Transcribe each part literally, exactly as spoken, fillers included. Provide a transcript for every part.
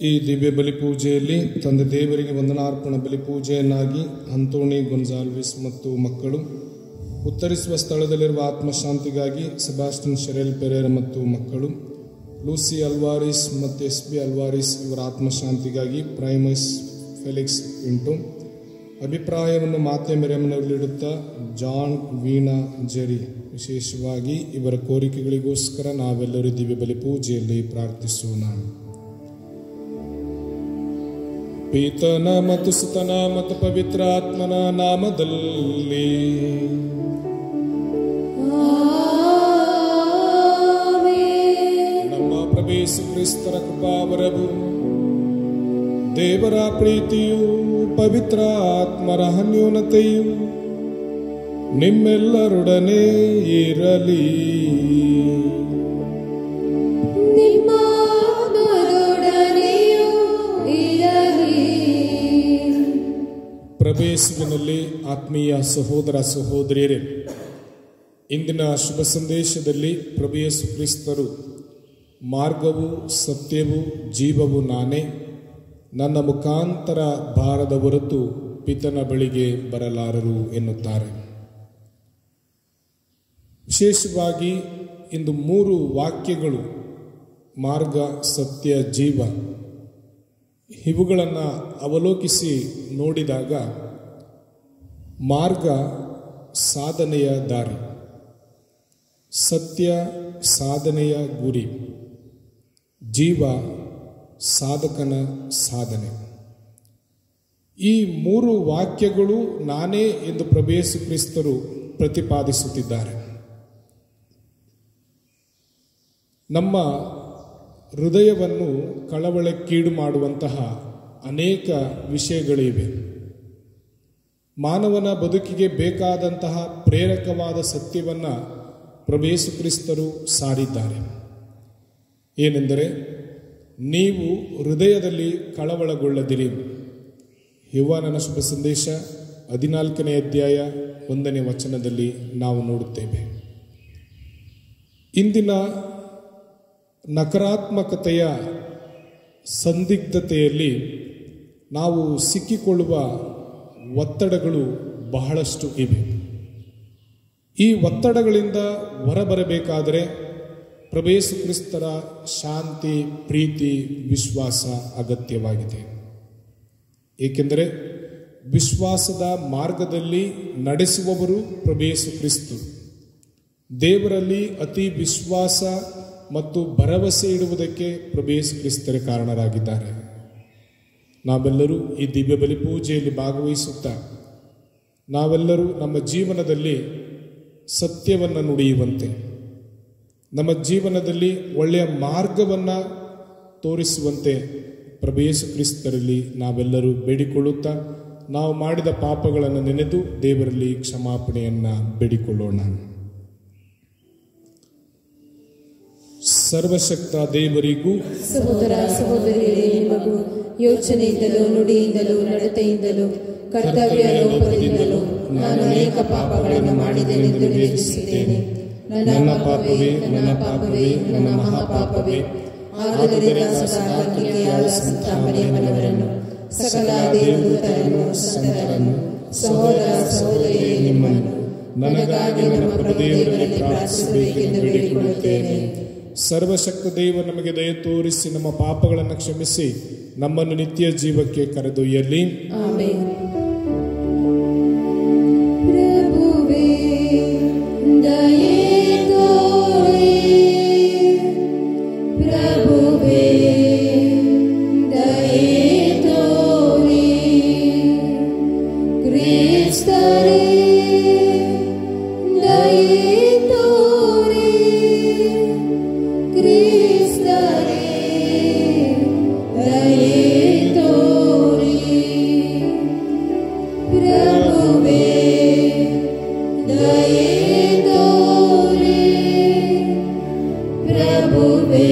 ಈ ದಿವ್ಯ ಬಲಿಪೂಜೆಯಲ್ಲಿ ತಂದೆ ದೇವರಿಗೆ ವಂದನಾರ್ಪಣ ಬಲಿಪೂಜೆಯನ್ನಾಗಿ ಅಂತೋಣಿ ಗೊನ್ಸಾಲ್ವಿಸ್ ಮತ್ತು ಮಕ್ಕಳು, ಉತ್ತರಿಸುವ ಸ್ಥಳದಲ್ಲಿರುವ ಆತ್ಮಶಾಂತಿಗಾಗಿ ಸೆಬಾಸ್ಟಿನ್ ಶೆರೆಲ್ ಪೆರೇರ ಮತ್ತು ಮಕ್ಕಳು, ಲೂಸಿ ಅಲ್ವಾರಿಸ್ ಮತ್ತು ಎಸ್ ಬಿ ಅಲ್ವಾರಿಸ್ ಇವರ ಆತ್ಮಶಾಂತಿಗಾಗಿ ಪ್ರೈಮಸ್ ಫೆಲಿಕ್ಸ್ ಪಿಂಟೋ, ಅಭಿಪ್ರಾಯವನ್ನು ಮಾತೆ ಮೆರೆಮನಲ್ಲಿಡುತ್ತಾ ಜಾನ್ ವೀಣಾ ಜೆರಿ, ವಿಶೇಷವಾಗಿ ಇವರ ಕೋರಿಕೆಗಳಿಗೋಸ್ಕರ ನಾವೆಲ್ಲರೂ ದಿವ್ಯ ಬಲಿಪೂಜೆಯಲ್ಲಿ ಪ್ರಾರ್ಥಿಸೋಣ. ಪಿತನ ಮತ್ತು ಸುತನ ಮತ್ತು ಪವಿತ್ರಾತ್ಮನ ನಾಮದಲ್ಲಿ ನಮ್ಮ ಪ್ರಭು ಯೇಸು ಕ್ರಿಸ್ತರ ಕೃಪಾವರವು, ದೇವರ ಪ್ರೀತಿಯು, ಪವಿತ್ರ ಆತ್ಮರ ಅನ್ಯೋನ್ಯತೆಯು ನಿಮ್ಮೆಲ್ಲರೊಡನೆ ಇರಲಿ. ಪ್ರವೇಶಿನಲ್ಲಿ ಆತ್ಮೀಯ ಸಹೋದರ ಸಹೋದರಿಯರೇ, ಇಂದಿನ ಶುಭ ಸಂದೇಶದಲ್ಲಿ ಪ್ರಭು ಯೇಸು ಕ್ರಿಸ್ತರು ಮಾರ್ಗವು, ಸತ್ಯವು, ಜೀವವು ನಾನೇ, ನನ್ನ ಮುಖಾಂತರ ಬಾರದ ಹೊರತು ಪಿತನ ಬಳಿಗೆ ಬರಲಾರರು ಎನ್ನುತ್ತಾರೆ. ವಿಶೇಷವಾಗಿ ಇಂದು ಮೂರು ವಾಕ್ಯಗಳು ಮಾರ್ಗ, ಸತ್ಯ, ಜೀವ ಇವುಗಳನ್ನು ಅವಲೋಕಿಸಿ ನೋಡಿದಾಗ ಮಾರ್ಗ ಸಾಧನೆಯ ದಾರಿ, ಸತ್ಯ ಸಾಧನೆಯ ಗುರಿ, ಜೀವ ಸಾಧಕನ ಸಾಧನೆ. ಈ ಮೂರು ವಾಕ್ಯಗಳು ನಾನೇ ಎಂದು ಪ್ರಭು ಯೇಸು ಕ್ರಿಸ್ತರು ಪ್ರತಿಪಾದಿಸುತ್ತಿದ್ದಾರೆ. ನಮ್ಮ ಹೃದಯವನ್ನು ಕಳವಳಕ್ಕೀಡು ಮಾಡುವಂತಹ ಅನೇಕ ವಿಷಯಗಳಿವೆ. ಮಾನವನ ಬದುಕಿಗೆ ಬೇಕಾದಂತಹ ಪ್ರೇರಕವಾದ ಸತ್ಯವನ್ನು ಪ್ರಭು ಯೇಸು ಕ್ರಿಸ್ತರು ಸಾರಿದ್ದಾರೆ. ಏನೆಂದರೆ, ನೀವು ಹೃದಯದಲ್ಲಿ ಕಳವಳಗೊಳ್ಳದಿರಿ. ಯೋಹಾನನ ಶುಭ ಸಂದೇಶ ಹದಿನಾಲ್ಕನೇ ಅಧ್ಯಾಯ ಒಂದನೇ ವಚನದಲ್ಲಿ ನಾವು ನೋಡುತ್ತೇವೆ. ಇಂದಿನ ನಕಾರಾತ್ಮಕತೆಯ ಸಂದಿಗ್ಧತೆಯಲ್ಲಿ ನಾವು ಸಿಕ್ಕಿಕೊಳ್ಳುವ ಒತ್ತಡಗಳು ಬಹಳಷ್ಟು ಇವೆ. ಈ ಒತ್ತಡಗಳಿಂದ ಹೊರಬರಬೇಕಾದರೆ ಪ್ರಭು ಯೇಸು ಕ್ರಿಸ್ತರ ಶಾಂತಿ, ಪ್ರೀತಿ, ವಿಶ್ವಾಸ ಅಗತ್ಯವಾಗಿದೆ. ಏಕೆಂದರೆ ವಿಶ್ವಾಸದ ಮಾರ್ಗದಲ್ಲಿ ನಡೆಸುವವರು ಪ್ರಭು ಯೇಸು ಕ್ರಿಸ್ತ. ದೇವರಲ್ಲಿ ಅತಿ ವಿಶ್ವಾಸ ಮತ್ತು ಭರವಸೆ ಇಡುವುದಕ್ಕೆ ಪ್ರಭು ಯೇಸು ಕ್ರಿಸ್ತರೇ ಕಾರಣರಾಗಿದ್ದಾರೆ. ನಾವೆಲ್ಲರೂ ಈ ದಿವ್ಯ ಬಲಿ ಪೂಜೆಯಲ್ಲಿ ಭಾಗವಹಿಸುತ್ತಾ ನಾವೆಲ್ಲರೂ ನಮ್ಮ ಜೀವನದಲ್ಲಿ ಸತ್ಯವನ್ನು ನುಡಿಯುವಂತೆ, ನಮ್ಮ ಜೀವನದಲ್ಲಿ ಒಳ್ಳೆಯ ಮಾರ್ಗವನ್ನು ತೋರಿಸುವಂತೆ ಪ್ರಭು ಯೇಸು ಕ್ರಿಸ್ತರಲ್ಲಿ ನಾವೆಲ್ಲರೂ ಬೇಡಿಕೊಳ್ಳುತ್ತಾ ನಾವು ಮಾಡಿದ ಪಾಪಗಳನ್ನು ನೆನೆದು ದೇವರಲ್ಲಿ ಕ್ಷಮಾಪಣೆಯನ್ನು ಬೇಡಿಕೊಳ್ಳೋಣ. ಸರ್ವಶಕ್ತ ದೇವರಿಗೂ ಸಹೋದರ ಸಹೋದರಿಯರೇ, ನಿಮಗೂ ಯೋಚನೆಯಿಂದಲೂ, ನುಡಿಯಿಂದಲೂ, ನಡತೆಯಿಂದಲೂ, ಕರ್ತವ್ಯ ಲೋಪದಿಂದಲೂ ನಾನು ಅನೇಕ ಪಾಪಗಳನ್ನು ಮಾಡಿದ್ದೇನೆಂದು ವಿವೇಚಿಸಿದ್ದೇನೆ. ನನ್ನ ಪಾಪವೇ, ನನ್ನ ಪಾಪವೇ, ನನ್ನ ಮಹಾಪಾಪವೇ. ಆದುದರಿಂದ ಸದಾತ್ಮಿಕೆಯಾದ ಸಂತ ಮರಿಯಮ್ಮನವರನ್ನು, ಸಕಲ ದೇವದೂತರನ್ನು, ಸಂತರನ್ನು, ಸಹೋದರ ಸಹೋದರಿಯರೇ, ನಿಮ್ಮನ್ನು ನನಗಾಗಿ ನಮ್ಮ ಪ್ರಭು ದೇವರಲ್ಲಿ ಪ್ರಾರ್ಥಿಸಬೇಕೆಂದು ಬೇಡಿಕೊಳ್ಳುತ್ತೇನೆ. ಸರ್ವಶಕ್ತ ದೇವ ನಮಗೆ ದಯ ತೋರಿಸಿ ನಮ್ಮ ಪಾಪಗಳನ್ನು ಕ್ಷಮಿಸಿ ನಮ್ಮನ್ನು ನಿತ್ಯ ಜೀವಕ್ಕೆ ಕರೆದೊಯ್ಯಲಿ. ಆಮೆನ್. ಪ್ರಭುವೇ ದಯೆ ತೋರಿ, ಪ್ರಭುವೇ ದಯೆ ತೋರಿ, ಕ್ರಿಸ್ತರೇ ದಯೆ ತೋರಿ, ಕ್ರಿಸ್ತರೇ ದಯೆ ತೋರಿ, ಪ್ರಭುವೇ ದಯೆ ತೋರಿ, ಪ್ರಭುವೇ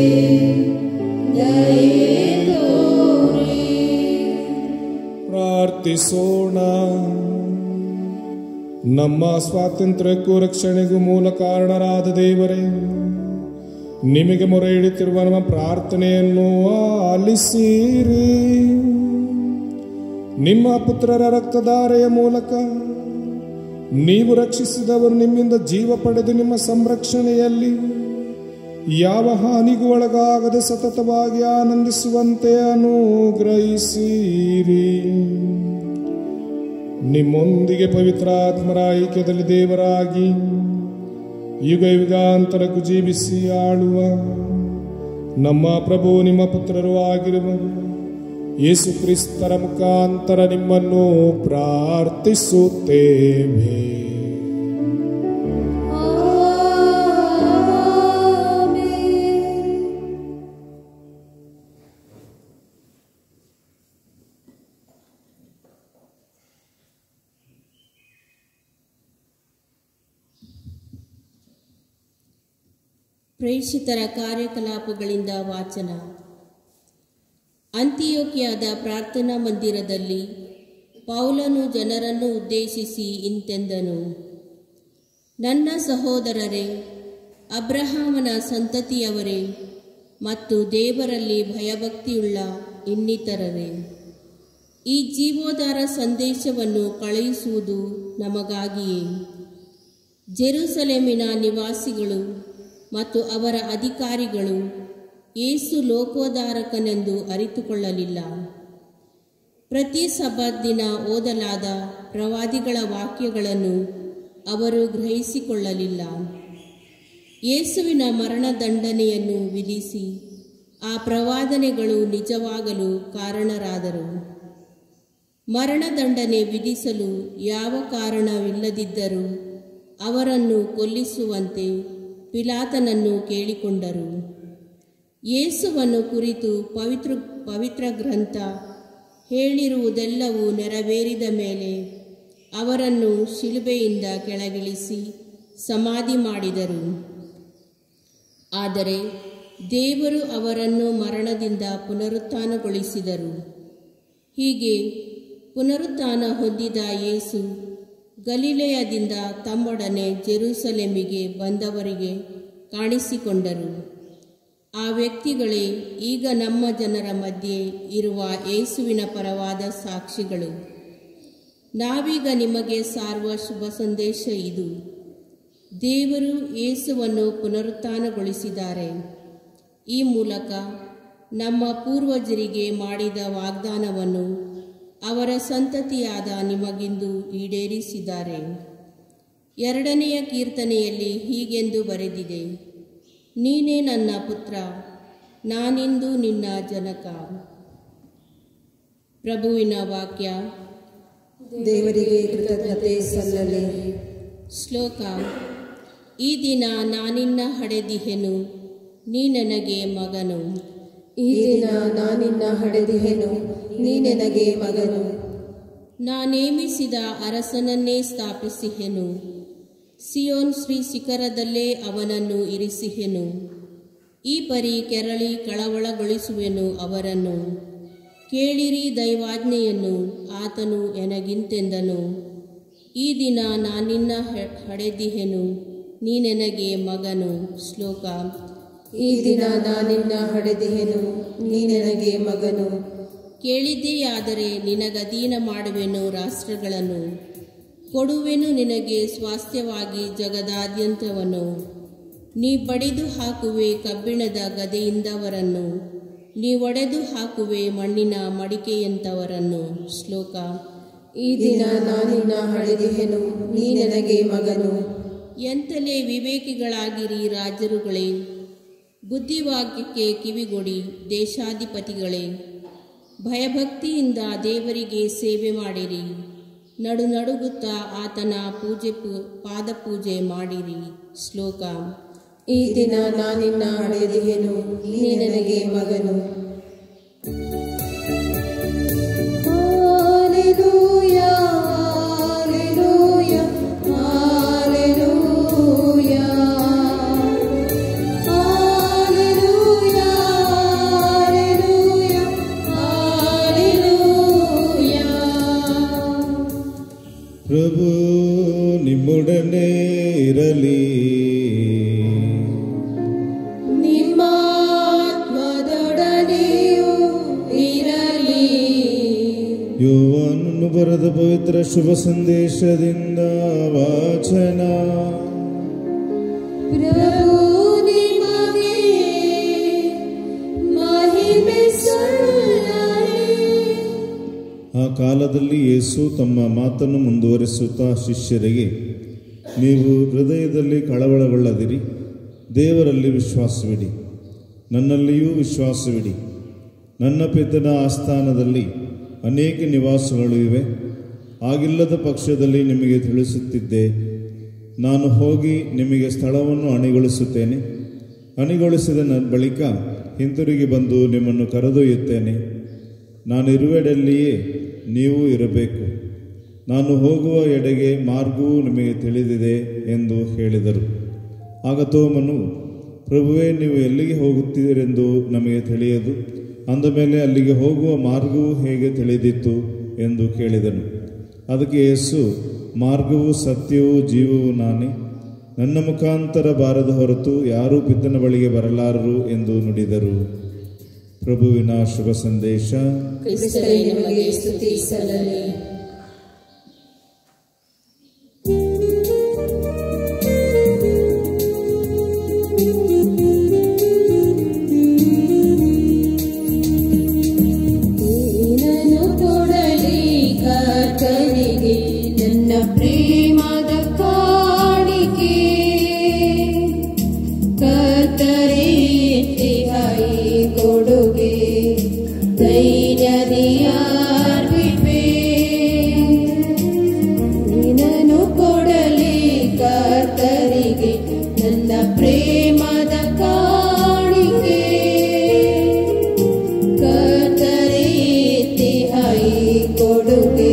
ದಯೆ ತೋರಿ. ಪ್ರಾರ್ಥಿಸೋಣ. ನಮ್ಮ ಸ್ವಾತಂತ್ರ್ಯಕ್ಕೂ ರಕ್ಷಣೆಗೂ ಮೂಲ ಕಾರಣರಾದ ದೇವರೇ, ನಿಮಗೆ ಮೊರೆ ಇಡುತ್ತಿರುವ ನಮ್ಮ ಪ್ರಾರ್ಥನೆಯನ್ನು ಆಲಿಸಿರಿ. ನಿಮ್ಮ ಪುತ್ರರ ರಕ್ತಧಾರೆಯ ಮೂಲಕ ನೀವು ರಕ್ಷಿಸಿದವರು ನಿಮ್ಮಿಂದ ಜೀವ ಪಡೆದು ನಿಮ್ಮ ಸಂರಕ್ಷಣೆಯಲ್ಲಿ ಯಾವ ಹಾನಿಗೂ ಒಳಗಾಗದೆ ಸತತವಾಗಿ ಆನಂದಿಸುವಂತೆ ಅನುಗ್ರಹಿಸಿರಿ. ನಿಮ್ಮೊಂದಿಗೆ ಪವಿತ್ರಾತ್ಮರ ಐಕ್ಯದಲ್ಲಿ ದೇವರಾಗಿ ಯುಗ ಯುಗಾಂತರಕ್ಕೂ ಜೀವಿಸಿ ಆಳುವ ನಮ್ಮ ಪ್ರಭು ನಿಮ್ಮ ಪುತ್ರರು ಆಗಿರುವ ಯೇಸು ಕ್ರಿಸ್ತರ ಮುಖಾಂತರ ನಿಮ್ಮನ್ನು ಪ್ರಾರ್ಥಿಸುತ್ತೇವೆ. ಪ್ರೇಷಿತರ ಕಾರ್ಯಕಲಾಪಗಳಿಂದ ವಾಚನ. ಅಂತಿಯೋಕ್ಯದ ಪ್ರಾರ್ಥನಾ ಮಂದಿರದಲ್ಲಿ ಪೌಲನು ಜನರನ್ನು ಉದ್ದೇಶಿಸಿ ಇಂತೆಂದನು. ನನ್ನ ಸಹೋದರರೇ, ಅಬ್ರಹಾಮನ ಸಂತತಿಯವರೇ ಮತ್ತು ದೇವರಲ್ಲಿ ಭಯಭಕ್ತಿಯುಳ್ಳ ಇನ್ನಿತರರೇ, ಈ ಜೀವೋದ್ಧಾರ ಸಂದೇಶವನ್ನು ಕಳುಹಿಸುವುದು ನಮಗಾಗಿಯೇ. ಜೆರುಸಲೇಮಿನ ನಿವಾಸಿಗಳು ಮತ್ತು ಅವರ ಅಧಿಕಾರಿಗಳು ಯೇಸು ಲೋಕೋದ್ಧಾರಕನೆಂದು ಅರಿತುಕೊಳ್ಳಲಿಲ್ಲ. ಪ್ರತಿ ಸಬ್ಬತ್ ದಿನ ಓದಲಾದ ಪ್ರವಾದಿಗಳ ವಾಕ್ಯಗಳನ್ನು ಅವರು ಗ್ರಹಿಸಿಕೊಳ್ಳಲಿಲ್ಲ. ಯೇಸುವಿನ ಮರಣದಂಡನೆಯನ್ನು ವಿಧಿಸಿ ಆ ಪ್ರವಾದನೆಗಳು ನಿಜವಾಗಲು ಕಾರಣರಾದರು. ಮರಣದಂಡನೆ ವಿಧಿಸಲು ಯಾವ ಕಾರಣವಿಲ್ಲದಿದ್ದರೂ ಅವರನ್ನು ಕೊಲ್ಲಿಸುವಂತೆ ಪಿಲಾತನನ್ನು ಕೇಳಿಕೊಂಡರು. ಯೇಸುವನ್ನು ಕುರಿತು ಪವಿತ್ರ ಪವಿತ್ರ ಗ್ರಂಥ ಹೇಳಿರುವುದೆಲ್ಲವೂ ನೆರವೇರಿದ ಮೇಲೆ ಅವರನ್ನು ಶಿಲುಬೆಯಿಂದ ಕೆಳಗಿಳಿಸಿ ಸಮಾಧಿ ಮಾಡಿದರು. ಆದರೆ ದೇವರು ಅವರನ್ನು ಮರಣದಿಂದ ಪುನರುತ್ಥಾನಗೊಳಿಸಿದರು. ಹೀಗೆ ಪುನರುತ್ಥಾನ ಹೊಂದಿದ ಯೇಸು ಗಲಿಲೆಯದಿಂದ ತಮ್ಮೊಡನೆ ಜೆರುಸಲೇಮಿಗೆ ಬಂದವರಿಗೆ ಕಾಣಿಸಿಕೊಂಡರು. ಆ ವ್ಯಕ್ತಿಗಳೇ ಈಗ ನಮ್ಮ ಜನರ ಮಧ್ಯೆ ಇರುವ ಯೇಸುವಿನ ಪರವಾದ ಸಾಕ್ಷಿಗಳು. ನಾವೀಗ ನಿಮಗೆ ಸಾರುವ ಶುಭ ಸಂದೇಶ ಇದು. ದೇವರು ಯೇಸುವನ್ನು ಪುನರುತ್ಥಾನಗೊಳಿಸಿದ್ದಾರೆ. ಈ ಮೂಲಕ ನಮ್ಮ ಪೂರ್ವಜರಿಗೆ ಮಾಡಿದ ವಾಗ್ದಾನವನ್ನು ಅವರ ಸಂತತಿಯಾದ ನಿಮಗಿಂದು ಈಡೇರಿಸಿದ್ದಾರೆ. ಎರಡನೆಯ ಕೀರ್ತನೆಯಲ್ಲಿ ಹೀಗೆಂದು ಬರೆದಿದೆ, ನೀನೇ ನನ್ನ ಪುತ್ರ, ನಾನಿಂದು ನಿನ್ನ ಜನಕ. ಪ್ರಭುವಿನ ವಾಕ್ಯ. ದೇವರಿಗೆ ಕೃತಜ್ಞತೆ ಸಲ್ಲಲಿ. ಶ್ಲೋಕ. ಈ ದಿನ ನಾನಿನ್ನ ಹಡೆದಿಹೆನು, ನೀ ನನಗೆ ಮಗನು. ಈ ದಿನ ನಾನಿನ್ನ ಹಡೆದಿಹೆನು, ನೀ ನನಗೆ ಮಗನು. ನಾ ನೇಮಿಸಿದ ಅರಸನನ್ನೇ ಸ್ಥಾಪಿಸಿಹೆನು, ಸಿಯೋನ್ ಶ್ರೀ ಶಿಖರದಲ್ಲೇ ಅವನನ್ನು ಇರಿಸಿಹೆನು. ಈ ಪರಿ ಕೆರಳಿ ಕಳವಳಗೊಳಿಸುವೆನು ಅವರನ್ನು. ಕೇಳಿರಿ ದೈವಾಜ್ಞೆಯನ್ನು, ಆತನು ಎನಗಿಂತೆಂದನು. ಈ ದಿನ ನಾನಿನ್ನ ಹಡೆದಿಹೆನು, ನೀ ನನಗೆ ಮಗನು. ಶ್ಲೋಕ. ಈ ದಿನ ನಾನಿನ್ನ ಹಡೆದಿಹೆನು, ನೀ ನನಗೆ ಮಗನು. ಕೇಳಿದೆಯಾದರೆ ನಿನಗಧೀನ ಮಾಡುವೆನು ರಾಷ್ಟ್ರಗಳನ್ನು, ಕೊಡುವೆನು ನಿನಗೆ ಸ್ವಾಸ್ಥ್ಯವಾಗಿ ಜಗದಾದ್ಯಂತವನ್ನು. ನೀ ಬಡಿದು ಹಾಕುವೆ ಕಬ್ಬಿಣದ ಗದೆಯಿಂದವರನ್ನು, ನೀ ಒಡೆದು ಹಾಕುವೆ ಮಣ್ಣಿನ ಮಡಿಕೆಯಂಥವರನ್ನು. ಶ್ಲೋಕ. ಈ ದಿನ ನಾನಿನ್ನ ಹಡೆದಿಹೆನು, ನೀ ನನಗೆ ಮಗನು. ಎಂತಲೇ ವಿವೇಕಿಗಳಾಗಿರಿ ರಾಜರುಗಳೇ, ಬುದ್ಧಿವಾಕ್ಯಕ್ಕೆ ಕಿವಿಗೊಡಿ ದೇಶಾಧಿಪತಿಗಳೇ. ಭಯಭಕ್ತಿಯಿಂದ ದೇವರಿಗೆ ಸೇವೆ ಮಾಡಿರಿ, ನಡು ನಡುಗುತ್ತಾ ಆತನ ಪೂಜೆ ಪಾದಪೂಜೆ ಮಾಡಿರಿ. ಶ್ಲೋಕ. ಈ ದಿನ ನಾನಿನ್ನ ಹಡೆದಿಹೆನು, ನೀ ನನಗೆ ಮಗನು. Hallelujah, hallelujah, hallelujah, hallelujah, hallelujah, hallelujah. ಪ್ರಭು ನಿಮ್ಮೊಡನೆ ಇರಲಿ. ನಿಮ್ಮ ಲೂಕನು ಬರೆದ ಪವಿತ್ರ ಶುಭ ಸಂದೇಶದಿಂದ ವಾಚನ. ಪ್ರಭು ನಿಮಗೆ ಮಹಿಮೆ ಸಲ್ಲಲಿ. ಆ ಕಾಲದಲ್ಲಿ ಯೇಸು ತಮ್ಮ ಮಾತನ್ನು ಮುಂದುವರಿಸುತ್ತಾ ಶಿಷ್ಯರಿಗೆ, ನೀವು ಹೃದಯದಲ್ಲಿ ಕಳವಳಗೊಳ್ಳದಿರಿ, ದೇವರಲ್ಲಿ ವಿಶ್ವಾಸವಿಡಿ, ನನ್ನಲ್ಲಿಯೂ ವಿಶ್ವಾಸವಿಡಿ. ನನ್ನ ಪಿತನ ಆಸ್ಥಾನದಲ್ಲಿ ಅನೇಕ ನಿವಾಸಗಳು ಇವೆ. ಆಗಿಲ್ಲದ ಪಕ್ಷದಲ್ಲಿ ನಿಮಗೆ ತಿಳಿಸುತ್ತಿದ್ದೆ. ನಾನು ಹೋಗಿ ನಿಮಗೆ ಸ್ಥಳವನ್ನು ಅಣಿಗೊಳಿಸುತ್ತೇನೆ. ಅಣಿಗೊಳಿಸಿದ ಬಳಿಕ ಹಿಂತಿರುಗಿ ಬಂದು ನಿಮ್ಮನ್ನು ಕರೆದೊಯ್ಯುತ್ತೇನೆ. ನಾನಿರುವೆಡೆಯಲ್ಲಿಯೇ ನೀವು ಇರಬೇಕು. ನಾನು ಹೋಗುವ ಎಡೆಗೆ ಮಾರ್ಗವೂ ನಿಮಗೆ ತಿಳಿದಿದೆ ಎಂದು ಹೇಳಿದರು. ಆಗ ತೋಮನು, ಪ್ರಭುವೇ, ನೀವು ಎಲ್ಲಿಗೆ ಹೋಗುತ್ತೀರೆಂದು ನಮಗೆ ತಿಳಿಯದು. ಅಂದ ಮೇಲೆ ಅಲ್ಲಿಗೆ ಹೋಗುವ ಮಾರ್ಗವು ಹೇಗೆ ತಿಳಿದಿತ್ತು ಎಂದು ಕೇಳಿದನು. ಅದಕ್ಕೆ ಯೇಸು, ಮಾರ್ಗವೂ ಸತ್ಯವೂ ಜೀವವೂ ನಾನೇ. ನನ್ನ ಮುಖಾಂತರ ಬಾರದ ಹೊರತು ಯಾರೂ ಪಿತನ ಬಳಿಗೆ ಬರಲಾರರು ಎಂದು ನುಡಿದರು. ಪ್ರಭುವಿನ ಶುಭ ಸಂದೇಶ. ಕ್ರಿಸ್ತರೇ, ನಿಮಗೆ ಸ್ತುತಿ ಸಲ್ಲಲಿ. ಪ್ರೇಮದ ಕಾಣಿಕೆ ಕರ್ತರೇ ಕೊಡುಗೆ ದೈನ್ಯದಿಯಾರ್ಪಿಪೆ. ನಿನ್ನನ್ನು ಕೊಡಲಿ ಕರ್ತರಿಗೆ ನನ್ನ ಪ್ರೇಮದ ಕಾಣಿಕೆ ಕರ್ತರೇ ಕೊಡುಗೆ.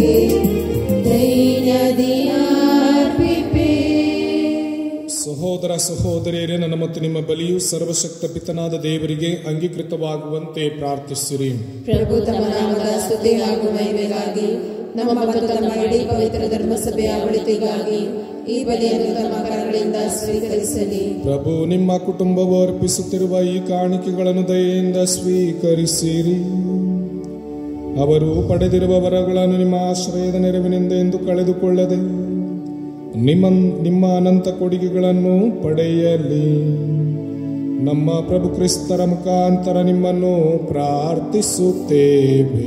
ಸಹೋದರ ಸಹೋದರಿಯರೇ, ನನ್ನ ಮತ್ತು ನಿಮ್ಮ ಬಲಿಯು ಸರ್ವಶಕ್ತ ಪಿತನಾದ ದೇವರಿಗೆ ಅಂಗೀಕೃತವಾಗುವಂತೆ ಪ್ರಾರ್ಥಿಸಿರಿ. ಪ್ರಭು ತಮ್ಮ ನಾಮದ ಸ್ತುತಿ ಹಾಗೂ ಮಹಿಮೆಗಾಗಿ ನಮ್ಮ ಮತ್ತು ತಮ್ಮ ಇಡೀ ಪವಿತ್ರ ಧರ್ಮಸಭೆಯ ಒಳಿತಿಗಾಗಿ ಈ ಬಲಿಯನ್ನು ತಮ್ಮ ಕರಗಳಿಂದ ಸ್ವೀಕರಿಸಲಿ. ಪ್ರಭು ನಿಮ್ಮ ಕುಟುಂಬವು ಅರ್ಪಿಸುತ್ತಿರುವ ಈ ಕಾಣಿಕೆಗಳನ್ನು ದಯೆಯಿಂದ ಸ್ವೀಕರಿಸಿರಿ. ಅವರು ಪಡೆದಿರುವ ವರಗಳನ್ನು ನಿಮ್ಮ ಆಶ್ರಯದ ನೆರವಿನಿಂದ ಎಂದು ಕಳೆದುಕೊಳ್ಳದೆ ನಿಮ್ಮ ನಿಮ್ಮ ಅನಂತ ಕೊಡುಗೆಗಳನ್ನು ಪಡೆಯಲಿ. ನಮ್ಮ ಪ್ರಭು ಕ್ರಿಸ್ತರ ಮುಖಾಂತರ ನಿಮ್ಮನ್ನು ಪ್ರಾರ್ಥಿಸುತ್ತೇವೆ.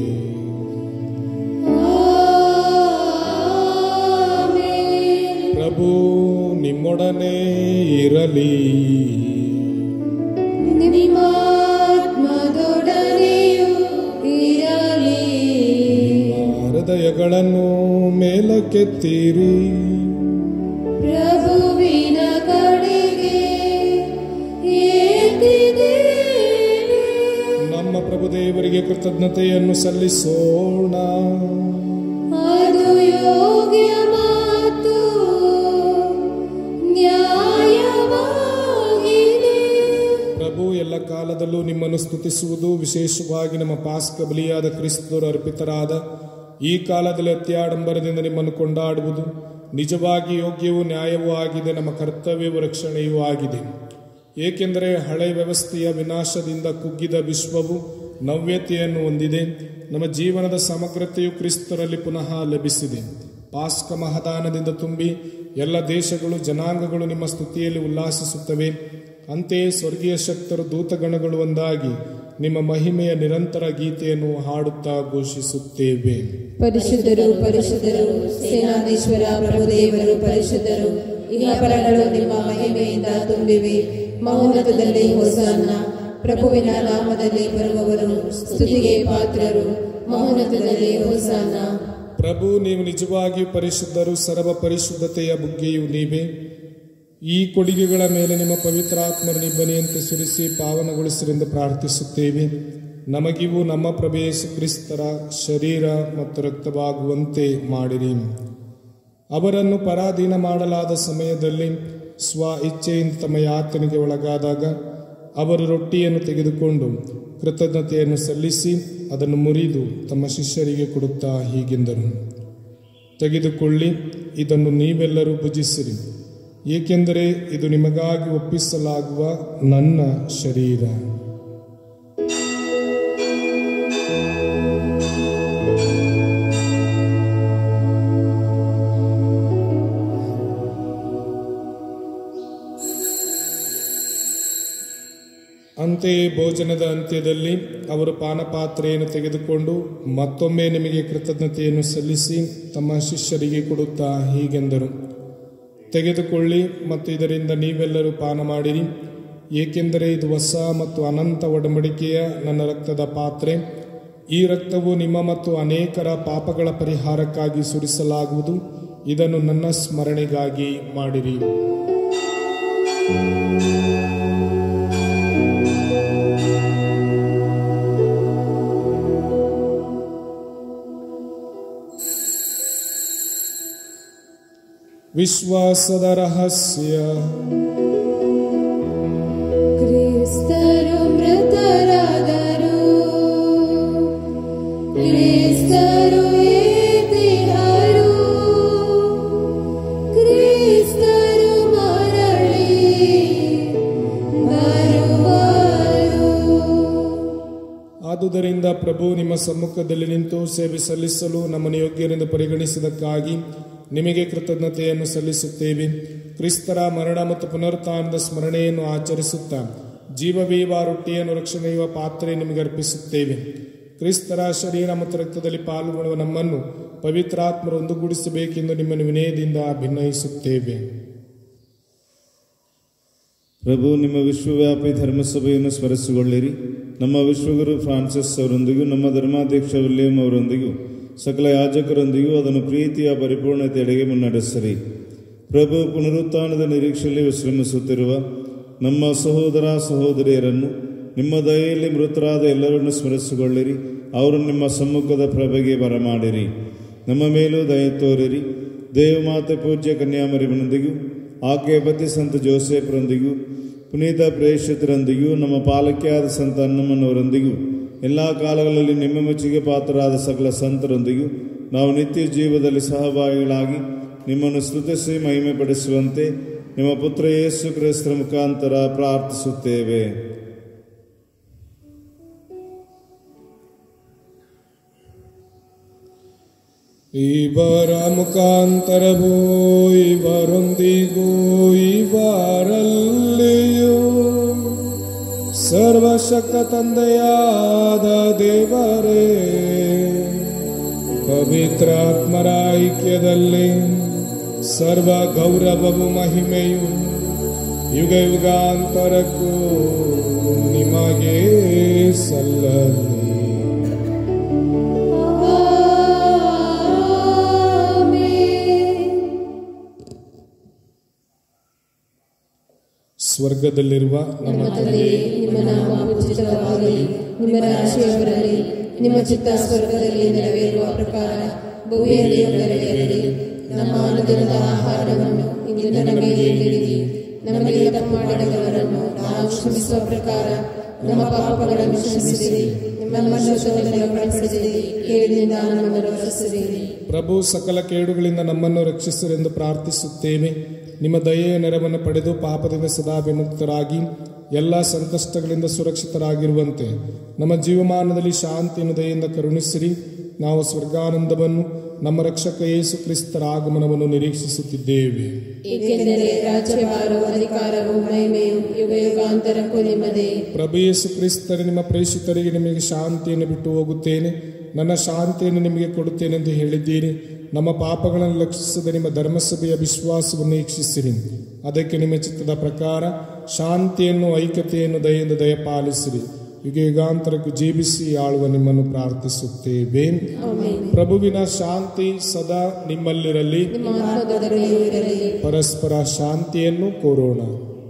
ಪ್ರಭು ನಿಮ್ಮೊಡನೆ ಇರಲಿ. ಹೃದಯಗಳನ್ನು ಮೇಲಕ್ಕೆತ್ತೀರಿ. ಪ್ರಭುವಿನ ಕಡೆಗೆ ನಮ್ಮ ಪ್ರಭು ದೇವರಿಗೆ ಕೃತಜ್ಞತೆಯನ್ನು ಸಲ್ಲಿಸೋಣ. ಅದು ಯೋಗ್ಯ ಮಾತು, ನ್ಯಾಯವಾಗಿದೆ. ಪ್ರಭು ಎಲ್ಲ ಕಾಲದಲ್ಲೂ ನಿಮ್ಮನ್ನು ಸ್ತುತಿಸುವುದು, ವಿಶೇಷವಾಗಿ ನಮ್ಮ ಪಾಸ್ಕ ಬಲಿಯಾದ ಕ್ರಿಸ್ತರು ಅರ್ಪಿತರಾದ ಈ ಕಾಲದಲ್ಲಿ ಅತ್ಯಾಡಂಬರದಿಂದ ನಿಮ್ಮನ್ನು ಕೊಂಡಾಡುವುದು ನಿಜವಾಗಿ ಯೋಗ್ಯವೂ ನ್ಯಾಯವೂ ಆಗಿದೆ, ನಮ್ಮ ಕರ್ತವ್ಯವೂ ರಕ್ಷಣೆಯೂ ಆಗಿದೆ. ಏಕೆಂದರೆ ಹಳೆ ವ್ಯವಸ್ಥೆಯ ವಿನಾಶದಿಂದ ಕುಗ್ಗಿದ ವಿಶ್ವವು ನವ್ಯತೆಯನ್ನು ಹೊಂದಿದೆ. ನಮ್ಮ ಜೀವನದ ಸಮಗ್ರತೆಯು ಕ್ರಿಸ್ತರಲ್ಲಿ ಪುನಃ ಲಭಿಸಿದೆ. ಪಾಸ್ಕ ಮಹದಾನದಿಂದ ತುಂಬಿ ಎಲ್ಲ ದೇಶಗಳು ಜನಾಂಗಗಳು ನಿಮ್ಮ ಸ್ತುತಿಯಲ್ಲಿ ಉಲ್ಲಾಸಿಸುತ್ತವೆ. ಅಂತೆಯೇ ಸ್ವರ್ಗೀಯ ಶಕ್ತರು ದೂತಗಣಗಳು ಒಂದಾಗಿ ನಿಮ್ಮ ಮಹಿಮೆಯ ನಿರಂತರ ಗೀತೆಯನ್ನು ಹಾಡುತ್ತಾ ಘೋಷಿಸುತ್ತೇವೆ. ಪರಿಶುದ್ಧರು ಪರಿಶುದ್ಧರು ಸೇನಾಧೀಶ್ವರ ಪ್ರಭುದೇವರು ಪರಿಶುದ್ಧರು. ಇಹಪರಗಳು ನಿಮ್ಮ ಮಹಿಮೆಯಿಂದ ತುಂಬಿವೆ. ಮಹೋನ್ನತದಲ್ಲಿ ಹೊಸನ್ನ. ಪ್ರಭುವಿನ ನಾಮದಲ್ಲಿ ಬರುವವರು ಸ್ತುತಿಗೆ ಪಾತ್ರರು. ಮಹೋನ್ನತದಲ್ಲಿ ಹೊಸನ್ನ. ಪ್ರಭು, ನೀವು ನಿಜವಾಗಿ ಪರಿಶುದ್ಧರು, ಸರ್ವ ಪರಿಶುದ್ಧತೆಯ ಬುಗ್ಗೆಯು ನೀವೇ. ಈ ಕೊಡುಗೆಗಳ ಮೇಲೆ ನಿಮ್ಮ ಪವಿತ್ರಾತ್ಮರ ನಿಬ್ಬನಿಯಂತೆ ಸುರಿಸಿ ಪಾವನಗೊಳಿಸಿರೆಂದು ಪ್ರಾರ್ಥಿಸುತ್ತೇವೆ. ನಮಗಿವು ನಮ್ಮ ಪ್ರಭು ಯೇಸು ಕ್ರಿಸ್ತರ ಶರೀರ ಮತ್ತು ರಕ್ತವಾಗುವಂತೆ ಮಾಡಿರಿ. ಅವರನ್ನು ಪರಾಧೀನ ಮಾಡಲಾದ ಸಮಯದಲ್ಲಿ ಸ್ವ ಇಚ್ಛೆಯಿಂದ ತಮ್ಮ ಯಾತನೆಗೆ ಒಳಗಾದಾಗ ಅವರು ರೊಟ್ಟಿಯನ್ನು ತೆಗೆದುಕೊಂಡು ಕೃತಜ್ಞತೆಯನ್ನು ಸಲ್ಲಿಸಿ ಅದನ್ನು ಮುರಿದು ತಮ್ಮ ಶಿಷ್ಯರಿಗೆ ಕೊಡುತ್ತಾ ಹೀಗೆಂದರು, ತೆಗೆದುಕೊಳ್ಳಿ, ಇದನ್ನು ನೀವೆಲ್ಲರೂ ಭುಜಿಸಿರಿ, ಏಕೆಂದರೆ ಇದು ನಿಮಗಾಗಿ ಒಪ್ಪಿಸಲಾಗುವ ನನ್ನ ಶರೀರ. ಅಂತೆಯೇ ಭೋಜನದ ಅಂತ್ಯದಲ್ಲಿ ಅವರು ಪಾನಪಾತ್ರೆಯನ್ನು ತೆಗೆದುಕೊಂಡು ಮತ್ತೊಮ್ಮೆ ನಿಮಗೆ ಕೃತಜ್ಞತೆಯನ್ನು ಸಲ್ಲಿಸಿ ತಮ್ಮ ಶಿಷ್ಯರಿಗೆ ಕೊಡುತ್ತಾ ಹೀಗೆಂದರು, ತೆಗೆದುಕೊಳ್ಳಿ ಮತ್ತು ಇದರಿಂದ ನೀವೆಲ್ಲರೂ ಪಾನ ಮಾಡಿರಿ, ಏಕೆಂದರೆ ಇದು ಹೊಸ ಮತ್ತು ಅನಂತ ಒಡಂಬಡಿಕೆಯ ನನ್ನ ರಕ್ತದ ಪಾತ್ರೆ. ಈ ರಕ್ತವು ನಿಮ್ಮ ಮತ್ತು ಅನೇಕರ ಪಾಪಗಳ ಪರಿಹಾರಕ್ಕಾಗಿ ಸುರಿಸಲಾಗುವುದು. ಇದನ್ನು ನನ್ನ ಸ್ಮರಣೆಗಾಗಿ ಮಾಡಿರಿ. ವಿಶ್ವಾಸದ ರಹಸ್ಯ. ಕ್ರಿಸ್ತರು ಮೃತರಾದರು, ಕ್ರಿಸ್ತರು ಎದ್ದಿಹರು, ಕ್ರಿಸ್ತರು ಮರಳಿ ಬರುವರು. ಆದುದರಿಂದ ಪ್ರಭು ನಿಮ್ಮ ಸಮ್ಮುಖದಲ್ಲಿ ನಿಂತು ಸೇವೆ ಸಲ್ಲಿಸಲು ನಮ್ಮನ್ನು ಯೋಗ್ಯರೆಂದು ಪರಿಗಣಿಸಿದ್ದಕ್ಕಾಗಿ ನಿಮಗೆ ಕೃತಜ್ಞತೆಯನ್ನು ಸಲ್ಲಿಸುತ್ತೇವೆ. ಕ್ರಿಸ್ತರ ಮರಣ ಮತ್ತು ಪುನರುತ್ಥಾನದ ಸ್ಮರಣೆಯನ್ನು ಆಚರಿಸುತ್ತಾ ಜೀವವೀವ ರೊಟ್ಟಿಯನ್ನು ರಕ್ಷಣೆಯುವ ಪಾತ್ರೆ ನಿಮಗೆ ಅರ್ಪಿಸುತ್ತೇವೆ. ಕ್ರಿಸ್ತರ ಶರೀರ ಮತ್ತು ರಕ್ತದಲ್ಲಿ ಪಾಲ್ಗೊಳ್ಳುವ ನಮ್ಮನ್ನು ಪವಿತ್ರಾತ್ಮರು ಒಂದುಗೂಡಿಸಬೇಕೆಂದು ನಿಮ್ಮನ್ನು ವಿನಯದಿಂದ ಭಿನ್ನಯಿಸುತ್ತೇವೆ. ಪ್ರಭು, ನಿಮ್ಮ ವಿಶ್ವವ್ಯಾಪಿ ಧರ್ಮಸಭೆಯನ್ನು ಸ್ಮರಿಸಿಕೊಳ್ಳಿರಿ. ನಮ್ಮ ವಿಶ್ವಗುರು ಫ್ರಾನ್ಸಿಸ್ ಅವರೊಂದಿಗೂ ನಮ್ಮ ಧರ್ಮಾಧ್ಯಕ್ಷ ವಿಲಿಯಂ ಅವರೊಂದಿಗೂ ಸಕಲ ಯಾಜಕರೊಂದಿಗೂ ಅದನ್ನು ಪ್ರೀತಿಯ ಪರಿಪೂರ್ಣತೆಯೆಡೆಗೆ ಮುನ್ನಡೆಸಿರಿ. ಪ್ರಭು, ಪುನರುತ್ಥಾನದ ನಿರೀಕ್ಷೆಯಲ್ಲಿ ವಿಶ್ರಮಿಸುತ್ತಿರುವ ನಮ್ಮ ಸಹೋದರ ಸಹೋದರಿಯರನ್ನು ನಿಮ್ಮ ದಯೆಯಲ್ಲಿ ಮೃತರಾದ ಎಲ್ಲರನ್ನು ಸ್ಮರಿಸಿಕೊಳ್ಳಿರಿ. ಅವರು ನಿಮ್ಮ ಸಮ್ಮುಖದ ಪ್ರಭೆಗೆ ಬರಮಾಡಿರಿ. ನಮ್ಮ ಮೇಲೂ ದಯೆ ತೋರಿರಿ. ದೇವಮಾತೆ ಪೂಜ್ಯ ಕನ್ಯಾಮರಿಯಮ್ಮನೊಂದಿಗೂ ಆಕೆಯ ಪತಿ ಸಂತ ಜೋಸೆಫರೊಂದಿಗೂ ಪುನೀತ ಪ್ರೇಷಿತರೊಂದಿಗೂ ನಮ್ಮ ಪಾಲಕಿಯಾದ ಸಂತ ಅನ್ನಮ್ಮನವರೊಂದಿಗೂ ಎಲ್ಲ ಕಾಲಗಳಲ್ಲಿ ನಿಮ್ಮ ಮೆಚ್ಚುಗೆ ಪಾತ್ರರಾದ ಸಕಲ ಸಂತರೊಂದಿಗೂ ನಾವು ನಿತ್ಯ ಜೀವದಲ್ಲಿ ಸಹಭಾಗಿಗಳಾಗಿ ನಿಮ್ಮನ್ನು ಸ್ತುತಿಸಿ ಮಹಿಮೆ ಪಡಿಸುವಂತೆ ನಿಮ್ಮ ಪುತ್ರ ಯೇಸು ಕ್ರಿಸ್ತರ ಮುಖಾಂತರ ಪ್ರಾರ್ಥಿಸುತ್ತೇವೆ. ಇವರ ಮುಖಾಂತರವೂ ಇವರೊಂದಿಗೂ ಇವರಲ್ಲಿಯೂ ಸರ್ವಶಕ್ತ ತಂದೆಯಾದ ದೇವರೇ, ಪವಿತ್ರಾತ್ಮರ ಐಕ್ಯದಲ್ಲಿ ಸರ್ವ ಗೌರವವು ಮಹಿಮೆಯು ಯುಗ ಯುಗಾಂತರಕ್ಕೂ ನಿಮಗೆ ಸಲ್ಲಲಿ. ಸ್ವರ್ಗದಲ್ಲಿರುವ ನಮ್ಮ ತಂದೆಯೇ, ನಿಮ್ಮ ನಾಮ ಪೂಜಿತವಾಗಲಿ, ನಿಮ್ಮ ರಾಜ್ಯ ಬರಲಿ, ನಿಮ್ಮ ಚಿತ್ತ ಸ್ವರ್ಗದಲ್ಲಿ ನೆರವೇರುವ ಪ್ರಕಾರ ಭೂಮಿಯಲ್ಲಿಯೂ ನೆರವೇರಲಿ. ನಮ್ಮ ಅನುದಿನದ ಆಹಾರವನ್ನು ಇಂದು ನಮಗೆ ನೀಡಿರಿ. ನಮಗೆ ತಪ್ಪು ಮಾಡಿದವರನ್ನು ನಾವು ಕ್ಷಮಿಸುವ ಪ್ರಕಾರ ನಮ್ಮ ಪಾಪಗಳನ್ನು ಕ್ಷಮಿಸಿರಿ. ನಮ್ಮನ್ನು ಶೋಧನೆಗೆ ಒಳಪಡಿಸಿರಿ, ಕೇಡಿನಿಂದ ನಮ್ಮನ್ನು ರಕ್ಷಿಸಿರಿ. ಪ್ರಭು, ಸಕಲ ಕೇಡುಗಳಿಂದ ನಮ್ಮನ್ನು ರಕ್ಷಿಸಿರೆಂದು ಪ್ರಾರ್ಥಿಸುತ್ತೇವೆ. ನಿಮ್ಮ ದಯೆಯ ನೆರವನ್ನು ಪಡೆದು ಪಾಪದಿಂದ ಸದಾ ವಿಮುಕ್ತರಾಗಿ ಎಲ್ಲ ಸಂಕಷ್ಟಗಳಿಂದ ಸುರಕ್ಷಿತರಾಗಿರುವಂತೆ ನಮ್ಮ ಜೀವಮಾನದಲ್ಲಿ ಶಾಂತಿಯನ್ನು ದಯೆಯಿಂದ ಕರುಣಿಸಿರಿ. ನಾವು ಸ್ವರ್ಗಾನಂದವನ್ನು ನಮ್ಮ ರಕ್ಷಕ ಯೇಸು ಕ್ರಿಸ್ತರ ಆಗಮನವನ್ನು ನಿರೀಕ್ಷಿಸುತ್ತಿದ್ದೇವೆ. ಏಕೆಂದರೆ ರಾಜ್ಯಭಾರವು, ಅಧಿಕಾರವು, ಮಹಿಮೆಯು ಯುಗ ಯುಗಾಂತರಕ್ಕೂ ನಿಮ್ಮದೇ. ಪ್ರಭು ಯೇಸು ಕ್ರಿಸ್ತರೇ, ನಿಮ್ಮ ಪ್ರೇಷಿತರಿಗೆ ನಿಮಗೆ ಶಾಂತಿಯನ್ನು ಬಿಟ್ಟು ಹೋಗುತ್ತೇನೆ, ನನ್ನ ಶಾಂತಿಯನ್ನು ನಿಮಗೆ ಕೊಡುತ್ತೇನೆಂದು ಹೇಳಿದ್ದೀರಿ. ನಮ್ಮ ಪಾಪಗಳನ್ನು ಲಕ್ಷಿಸದೆ ನಿಮ್ಮ ಧರ್ಮಸಭೆಯ ವಿಶ್ವಾಸವನ್ನು ವೀಕ್ಷಿಸಿರಿ. ಅದಕ್ಕೆ ನಿಮ್ಮ ಚಿತ್ತದ ಪ್ರಕಾರ ಶಾಂತಿಯನ್ನು, ಐಕ್ಯತೆಯನ್ನು ದಯೆಯಿಂದ ದಯಪಾಲಿಸಿರಿ. ಯುಗ ಯುಗಾಂತರಕ್ಕೂ ಜೀವಿಸಿ ಆಳುವ ನಿಮ್ಮನ್ನು ಪ್ರಾರ್ಥಿಸುತ್ತೇವೆ. ಪ್ರಭುವಿನ ಶಾಂತಿ ಸದಾ ನಿಮ್ಮಲ್ಲಿರಲಿ. ಪರಸ್ಪರ ಶಾಂತಿಯನ್ನು ಕೋರೋಣ.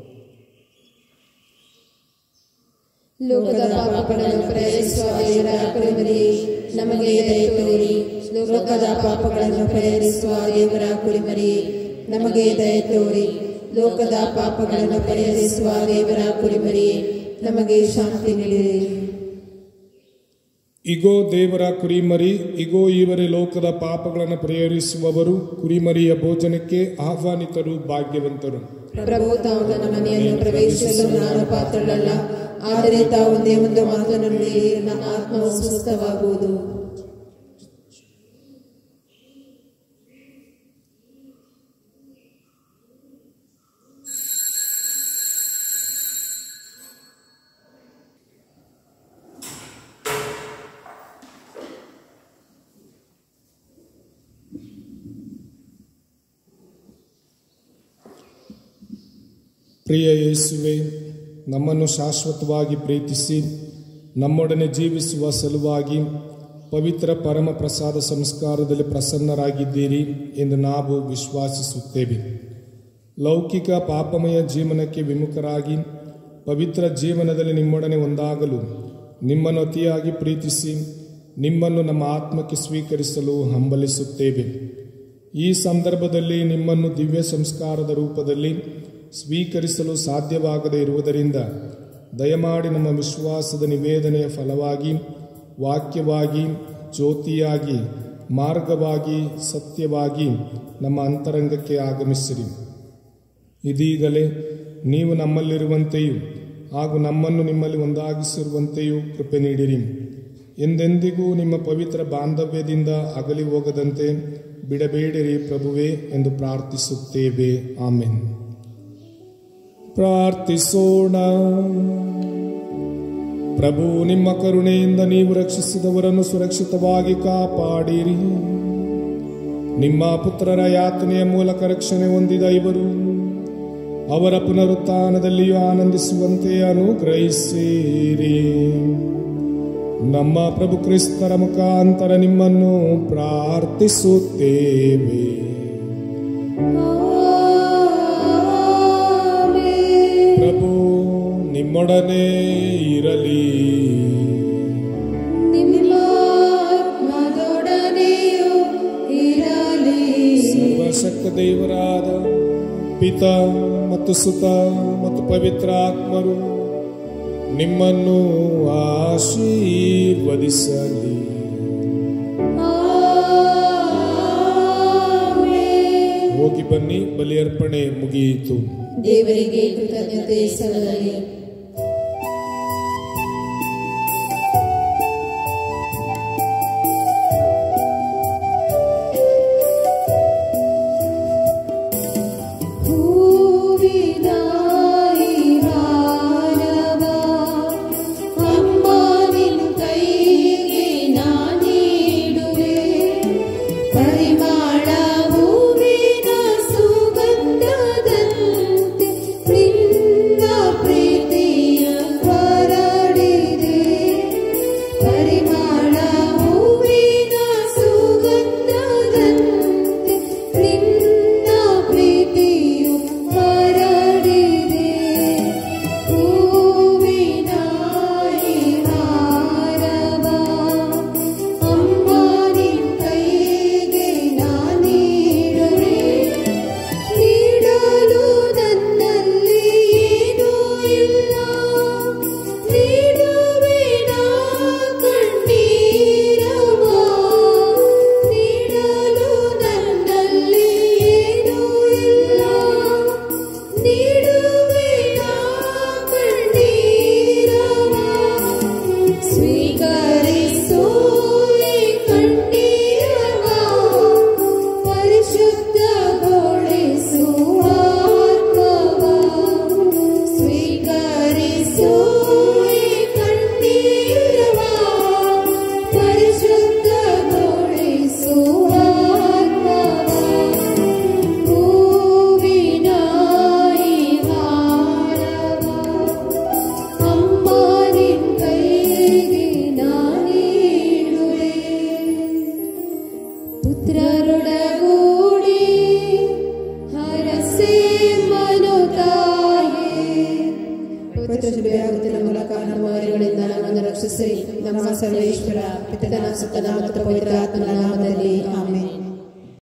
ಲೋಕದ ಪಾಪಗಳನ್ನು ಪರಿಹರಿಸುವ ದೇವರ ಕುರಿಮರಿಯೇ, ನಮಗೆ ದಯೆ ತೋರಿ. ಲೋಕದ ಪಾಪಗಳನ್ನು ಪರಿಹರಿಸುವ ದೇವರ ಕುರಿಮರಿಯೇ, ನಮಗೆ ದಯೆ ತೋರಿ. ಲೋಕದ ಪಾಪಗಳನ್ನು ಪರಿಹರಿಸುವ ದೇವರ ಕುರಿಮರಿಯೇ, ನಮಗೆ ಶಾಂತಿ ನೀಡಿರಿ. ಇಗೋ ದೇವರ ಕುರಿಮರಿ, ಇಗೋ ಇವರೇ ಲೋಕದ ಪಾಪಗಳನ್ನು ಪರಿಹರಿಸುವವರು. ಕುರಿಮರಿಯ ಭೋಜನಕ್ಕೆ ಆಹ್ವಾನಿತರು ಭಾಗ್ಯವಂತರು. ಪ್ರಭು, ತಾವು ನನ್ನ ಮನೆಯನ್ನು ಪ್ರವೇಶಿಸಲು ನಾನು ಪಾತ್ರಳಲ್ಲ, ಆದರೆ ತಾವು ಒಂದೇ ಒಂದು ಮಾತನ್ನು ನುಡಿಯಿರಿ, ನನ್ನ ಆತ್ಮವು ಸ್ವಸ್ಥವಾಗುವುದು. ಪ್ರಿಯ ಯೇಸುವೆ, ನಮ್ಮನ್ನು ಶಾಶ್ವತವಾಗಿ ಪ್ರೀತಿಸಿ ನಮ್ಮೊಡನೆ ಜೀವಿಸುವ ಸಲುವಾಗಿ ಪವಿತ್ರ ಪರಮ ಪ್ರಸಾದ ಸಂಸ್ಕಾರದಲ್ಲಿ ಪ್ರಸನ್ನರಾಗಿದ್ದೀರಿ ಎಂದು ನಾವು ವಿಶ್ವಾಸಿಸುತ್ತೇವೆ. ಲೌಕಿಕ ಪಾಪಮಯ ಜೀವನಕ್ಕೆ ವಿಮುಖರಾಗಿ ಪವಿತ್ರ ಜೀವನದಲ್ಲಿ ನಿಮ್ಮೊಡನೆ ಒಂದಾಗಲು ನಿಮ್ಮನ್ನು ಅತಿಯಾಗಿ ಪ್ರೀತಿಸಿ ನಿಮ್ಮನ್ನು ನಮ್ಮ ಆತ್ಮಕ್ಕೆ ಸ್ವೀಕರಿಸಲು ಹಂಬಲಿಸುತ್ತೇವೆ. ಈ ಸಂದರ್ಭದಲ್ಲಿ ನಿಮ್ಮನ್ನು ದಿವ್ಯ ಸಂಸ್ಕಾರದ ರೂಪದಲ್ಲಿ ಸ್ವೀಕರಿಸಲು ಸಾಧ್ಯವಾಗದೇ ಇರುವುದರಿಂದ ದಯಮಾಡಿ ನಮ್ಮ ವಿಶ್ವಾಸದ ನಿವೇದನೆಯ ಫಲವಾಗಿ ವಾಕ್ಯವಾಗಿ, ಜ್ಯೋತಿಯಾಗಿ, ಮಾರ್ಗವಾಗಿ, ಸತ್ಯವಾಗಿ ನಮ್ಮ ಅಂತರಂಗಕ್ಕೆ ಆಗಮಿಸಿರಿ. ಇದೀಗಲೇ ನೀವು ನಮ್ಮಲ್ಲಿರುವಂತೆಯೂ ಹಾಗೂ ನಮ್ಮನ್ನು ನಿಮ್ಮಲ್ಲಿ ಒಂದಾಗಿಸಿರುವಂತೆಯೂ ಕೃಪೆ ನೀಡಿರಿ. ಎಂದೆಂದಿಗೂ ನಿಮ್ಮ ಪವಿತ್ರ ಬಾಂಧವ್ಯದಿಂದ ಅಗಲಿ ಹೋಗದಂತೆ ಬಿಡಬೇಡಿರಿ ಪ್ರಭುವೇ ಎಂದು ಪ್ರಾರ್ಥಿಸುತ್ತೇವೆ. ಆಮೆನ್. ಪ್ರಾರ್ಥಿಸೋಣ. ಪ್ರಭು, ನಿಮ್ಮ ಕರುಣೆಯಿಂದ ನೀವು ರಕ್ಷಿಸಿದವರನ್ನು ಸುರಕ್ಷಿತವಾಗಿ ಕಾಪಾಡಿರಿ. ನಿಮ್ಮ ಪುತ್ರರ ಯಾತನೆಯ ಮೂಲಕ ರಕ್ಷಣೆ ಹೊಂದಿದ ಇವರು ಅವರ ಪುನರುತ್ಥಾನದಲ್ಲಿಯೂ ಆನಂದಿಸುವಂತೆ ಅನುಗ್ರಹಿಸಿರಿ. ನಮ್ಮ ಪ್ರಭು ಕ್ರಿಸ್ತರ ಮುಖಾಂತರ ನಿಮ್ಮನ್ನು ಪ್ರಾರ್ಥಿಸುತ್ತೇವೆ. ಪ್ರಭು ನಿಮ್ಮೊಡನೆ ಇರಲಿ. ಸರ್ವಶಕ್ತ ದೇವರಾದ ಪಿತಾ ಮತ್ತು ಸುತ ಮತ್ತು ಪವಿತ್ರ ಆತ್ಮರು ನಿಮ್ಮನ್ನು ಆಶೀರ್ವದಿಸಲಿ. ಹೋಗಿ ಬನ್ನಿ, ಬಲಿಯರ್ಪಣೆ ಮುಗಿಯಿತು. ದೇವರಿಗೆ ಕೃತಜ್ಞತೆ ಸಲ್ಲಲಿ. ನಮ್ಮ ಸರ್ವೇಶ್ವರ ಪಿತನ ಸುತನ ಮತ್ತು ಪವಿತ್ರ ಆತ್ಮನ ನಾಮದಲ್ಲಿ ಆಮೆನ್.